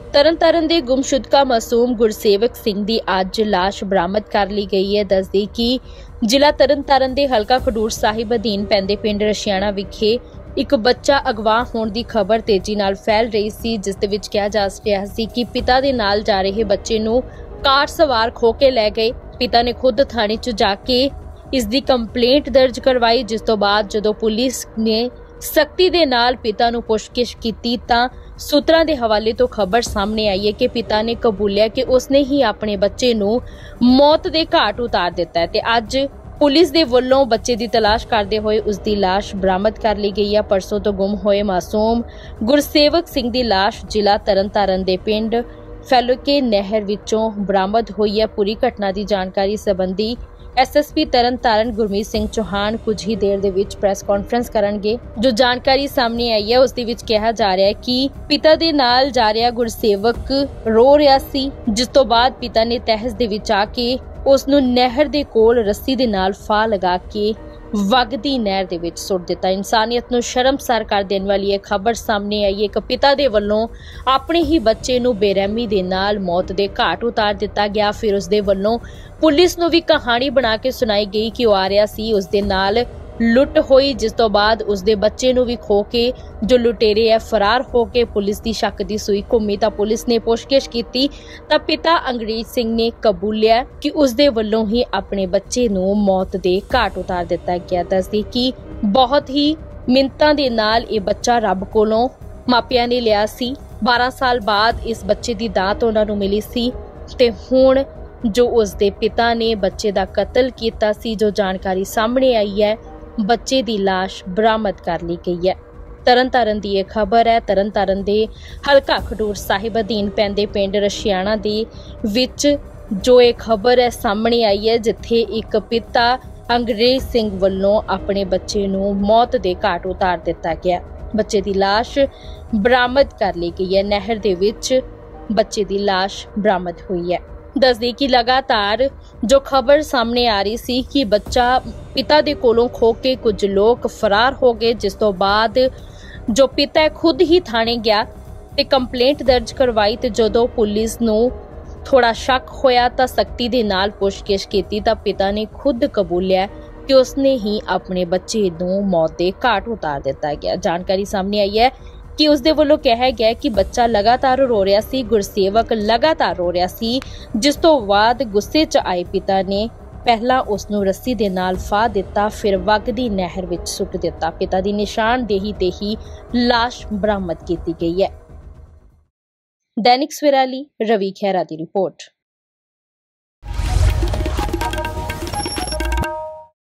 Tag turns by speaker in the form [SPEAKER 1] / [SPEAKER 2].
[SPEAKER 1] ਤਰਨਤਾਰਨ ਦੇ ਗੁੰਮਸ਼ੁਦਗਾ ਮਾਸੂਮ ਗੁਰਸੇਵਕ ਸਿੰਘ ਦੀ ਅੱਜ ਲਾਸ਼ ਬਰਾਮਦ ਕਰ ਲਈ ਗਈ ਹੈ। ਦੱਸਦੇ ਕਿ ਜ਼ਿਲ੍ਹਾ ਤਰਨਤਾਰਨ ਦੇ ਹਲਕਾ ਖਡੂਰ ਸਾਹਿਬ ਅਧੀਨ ਪੈਂਦੇ ਪਿੰਡ ਰਸ਼ਿਆਣਾ ਵਿਖੇ ਇੱਕ ਬੱਚਾ ਅਗਵਾ ਹੋਣ ਦੀ ਖਬਰ ਤੇਜ਼ੀ ਨਾਲ ਫੈਲ ਰਹੀ ਸੀ, ਜਿਸ ਦੇ ਵਿੱਚ ਕਿਹਾ ਜਾ ਰਿਹਾ ਸੀ ਕਿ ਪਿਤਾ ਦੇ ਨਾਲ ਜਾ ਰਹੇ ਬੱਚੇ ਨੂੰ ਕਾਰ ਸਵਾਰ ਖੋ ਕੇ ਲੈ ਗਏ। ਪਿਤਾ ਨੇ ਖੁਦ ਥਾਣੇ 'ਚ ਜਾ ਕੇ ਇਸ ਦੀ ਕੰਪਲੇਂਟ ਦਰਜ ਕਰਵਾਈ, ਜਿਸ ਤੋਂ ਬਾਅਦ ਜਦੋਂ ਪੁਲਿਸ ਨੇ ਸਖਤੀ ਦੇ ਨਾਲ ਪਿਤਾ ਨੂੰ ਪੁੱਛਗਿੱਛ ਕੀਤੀ ਤਾਂ ਸੂਤਰਾਂ ਦੇ ਹਵਾਲੇ ਤੋਂ ਖਬਰ ਸਾਹਮਣੇ ਆਈ ਹੈ ਕਿ ਪਿਤਾ ਨੇ ਕਬੂਲਿਆ ਕਿ ਉਸਨੇ ਹੀ ਆਪਣੇ ਬੱਚੇ ਨੂੰ ਮੌਤ ਦੇ ਘਾਟ ਉਤਾਰ ਦਿੱਤਾ ਹੈ ਤੇ ਅੱਜ ਪੁਲਿਸ ਦੇ ਵੱਲੋਂ ਬੱਚੇ ਦੀ ਤਲਾਸ਼ ਕਰਦੇ ਹੋਏ ਉਸ ਦੀ ਲਾਸ਼ ਬਰਾਮਦ ਕਰ ਲਈ ਗਈ ਹੈ। ਪਰਸੋਂ ਤੋਂ ਗੁੰਮ ਹੋਏ ਮਾਸੂਮ ਗੁਰਸੇਵਕ ਸਿੰਘ ਦੀ ਲਾਸ਼ ਜ਼ਿਲ੍ਹਾ ਤਰਨਤਾਰਨ ਦੇ ਪਿੰਡ ਫੈਲੋਕੇ ਨਹਿਰ ਵਿੱਚੋਂ ਬਰਾਮਦ ਹੋਈ ਹੈ। ਪੂਰੀ ਘਟਨਾ ਦੀ ਜਾਣਕਾਰੀ ਸੰਬੰਧੀ ਐਸਐਸਪੀ ਤਰਨਤਾਰਨ ਗੁਰਮੀਤ ਸਿੰਘ ਚੌਹਾਨ ਕੁਝ ਹੀ ਦੇਰ ਦੇ ਵਿੱਚ ਪ੍ਰੈਸ ਕਾਨਫਰੰਸ ਕਰਨਗੇ। ਜੋ ਜਾਣਕਾਰੀ ਸਾਹਮਣੇ ਆਈ ਹੈ ਉਸ ਦੇ ਵਿੱਚ ਕਿਹਾ ਜਾ ਰਿਹਾ ਹੈ ਕਿ ਪਿਤਾ ਦੇ ਨਾਲ ਜਾ ਰਿਹਾ ਗੁਰਸੇਵਕ ਰੋ ਰਿਹਾ ਸੀ, ਜਿਸ ਤੋਂ ਬਾਅਦ ਪਿਤਾ ਨੇ ਤਹਿਸ ਦੇ ਵਿੱਚ ਆ ਕੇ ਉਸ ਨੂੰ ਨਹਿਰ ਦੇ ਕੋਲ ਰੱਸੀ ਦੇ ਨਾਲ ਫਾਹ ਲਗਾ ਕੇ ਵਗਦੀ ਨਹਿਰ ਦੇ ਵਿੱਚ ਸੁੱਟ ਦਿੱਤਾ। ਇਨਸਾਨੀਅਤ ਨੂੰ ਸ਼ਰਮਸਾਰ ਕਰ ਦੇਣ ਵਾਲੀ ਇਹ ਖਬਰ ਸਾਹਮਣੇ ਆਈ ਹੈ। ਇੱਕ ਪਿਤਾ ਦੇ ਵੱਲੋਂ ਆਪਣੇ ਹੀ ਬੱਚੇ ਨੂੰ ਬੇਰਹਿਮੀ ਦੇ ਨਾਲ ਮੌਤ ਦੇ ਘਾਟ ਉਤਾਰ ਦਿੱਤਾ ਗਿਆ। ਫਿਰ ਉਸ ਦੇ ਵੱਲੋਂ ਪੁਲਿਸ ਨੂੰ ਵੀ ਕਹਾਣੀ ਬਣਾ ਕੇ ਸੁਣਾਈ ਗਈ ਕਿ ਉਹ ਆ ਰਿਹਾ ਸੀ, ਉਸ ਦੇ ਨਾਲ ਲੁੱਟ ਹੋਈ, ਜਿਸ ਤੋਂ ਬਾਅਦ ਉਸ ਦੇ ਬੱਚੇ ਨੂੰ ਵੀ ਖੋ ਕੇ ਜੋ ਲੁਟੇਰੇ ਹੈ ਫਰਾਰ ਹੋ ਕੇ ਪੁਲਿਸ ਦੀ ਸ਼ੱਕ ਦੀ ਸੂਈ ਘੁੰਮੀ ਤਾਂ ਪੁਲਿਸ ਨੇ ਪੁੱਛਗਿੱਛ ਕੀਤੀ ਤਾਂ ਪਿਤਾ ਅੰਗਰੇਜ਼ ਸਿੰਘ ਨੇ ਕਬੂਲਿਆ ਕਿ ਉਸ ਦੇ ਵੱਲੋਂ ਹੀ ਆਪਣੇ ਬੱਚੇ ਨੂੰ ਮੌਤ ਦੇ ਘਾਟ ਉਤਾਰ ਦਿੱਤਾ ਗਿਆ। ਦੱਸਦੇ ਕਿ ਬਹੁਤ ਹੀ ਮਿੰਨਤਾਂ ਦੇ ਨਾਲ ਇਹ ਬੱਚਾ ਰੱਬ ਕੋਲੋਂ ਮਾਪਿਆਂ ਨੇ ਲਿਆ ਸੀ। 12 ਸਾਲ ਬਾਅਦ ਇਸ ਬੱਚੇ ਦੀ ਦਾਤ ਉਹਨਾਂ ਨੂੰ ਮਿਲੀ ਸੀ ਤੇ ਹੁਣ ਜੋ ਉਸ ਦੇ ਪਿਤਾ ਨੇ ਬੱਚੇ ਦਾ ਕਤਲ ਕੀਤਾ ਸੀ, ਜੋ ਜਾਣਕਾਰੀ ਸਾਹਮਣੇ ਆਈ ਹੈ, ਬੱਚੇ ਦੀ ਲਾਸ਼ ਬਰਾਮਦ ਕਰ ਲਈ ਗਈ ਹੈ। ਤਰਨਤਾਰਨ ਦੀ ਇਹ ਖਬਰ ਹੈ। ਤਰਨਤਾਰਨ ਦੇ ਹਲਕਾ ਖਡੂਰ ਸਾਹਿਬ ਅਧੀਨ ਪੈਂਦੇ ਪਿੰਡ ਰਸ਼ਿਆਣਾ ਦੇ ਵਿੱਚ ਜੋ ਇਹ ਖਬਰ ਹੈ ਸਾਹਮਣੇ ਆਈ ਹੈ, ਜਿੱਥੇ ਇੱਕ ਪਿਤਾ ਅੰਗਰੇਜ਼ ਸਿੰਘ ਵੱਲੋਂ ਆਪਣੇ ਬੱਚੇ ਨੂੰ ਮੌਤ ਦੇ ਘਾਟ ਉਤਾਰ ਦਿੱਤਾ ਗਿਆ। ਬੱਚੇ ਦੀ ਲਾਸ਼ ਬਰਾਮਦ ਕਰ ਲਈ ਗਈ ਹੈ। ਨਹਿਰ ਦੇ ਵਿੱਚ ਬੱਚੇ ਦੀ ਲਾਸ਼ ਬਰਾਮਦ ਹੋਈ ਹੈ। ਦੱਸਦੇ ਕਿ ਲਗਾਤਾਰ ਜੋ ਖਬਰ ਸਾਹਮਣੇ ਆ ਰਹੀ ਸੀ ਕਿ ਬੱਚਾ ਪਿਤਾ ਦੇ ਕੋਲੋਂ ਖੋ ਕੇ ਕੁਝ ਲੋਕ ਫਰਾਰ ਹੋ ਗਏ, ਜਿਸ ਤੋਂ ਬਾਅਦ ਜੋ ਪਿਤਾ ਖੁਦ ਹੀ ਥਾਣੇ ਗਿਆ ਤੇ ਕੰਪਲੇਂਟ ਦਰਜ ਕਰਵਾਈ ਤੇ ਜਦੋਂ ਪੁਲਿਸ ਨੂੰ ਥੋੜਾ ਸ਼ੱਕ ਹੋਇਆ ਤਾਂ ਸਖਤੀ ਦੇ ਨਾਲ ਪੁੱਛਗਿੱਛ ਕੀਤੀ ਤਾਂ ਪਿਤਾ ਨੇ ਖੁਦ ਕਬੂਲਿਆ ਕਿ ਉਸਨੇ ਹੀ ਆਪਣੇ ਬੱਚੇ ਨੂੰ ਮੌਤ ਦੇ ਘਾਟ ਉਤਾਰ ਦਿੱਤਾ ਗਿਆ। ਜਾਣਕਾਰੀ ਸਾਹਮਣੇ ਆਈ ਹੈ ਕਿ ਉਸ ਦੇ ਵੱਲੋਂ ਕਿਹਾ ਗਿਆ ਕਿ ਬੱਚਾ ਲਗਾਤਾਰ ਰੋ ਰਿਹਾ ਸੀ, ਗੁਰਸੇਵਕ ਲਗਾਤਾਰ ਰੋ ਰਿਹਾ ਸੀ, ਜਿਸ ਤੋਂ ਬਾਅਦ ਗੁੱਸੇ 'ਚ ਆਏ ਪਿਤਾ ਨੇ ਪਹਿਲਾਂ ਉਸ ਨੂੰ ਰੱਸੀ ਦੇ ਨਾਲ ਫਾਹ ਦਿੱਤਾ, ਫਿਰ ਵਗਦੀ ਨਹਿਰ ਵਿੱਚ ਸੁੱਟ ਦਿੱਤਾ। ਪਿਤਾ ਦੀ ਨਿਸ਼ਾਨਦੇਹੀ ਤੇ ਹੀ ਲਾਸ਼ ਬਰਾਮਦ ਕੀਤੀ ਗਈ ਹੈ। ਦੈਨਿਕ ਸਵੇਰਾ ਲਈ ਰਵੀ ਖਹਿਰਾ ਦੀ ਰਿਪੋਰਟ।